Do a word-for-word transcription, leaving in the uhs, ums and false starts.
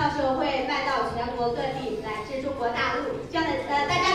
到时候会办到全国各地，乃至中国大陆，这样的呃大家。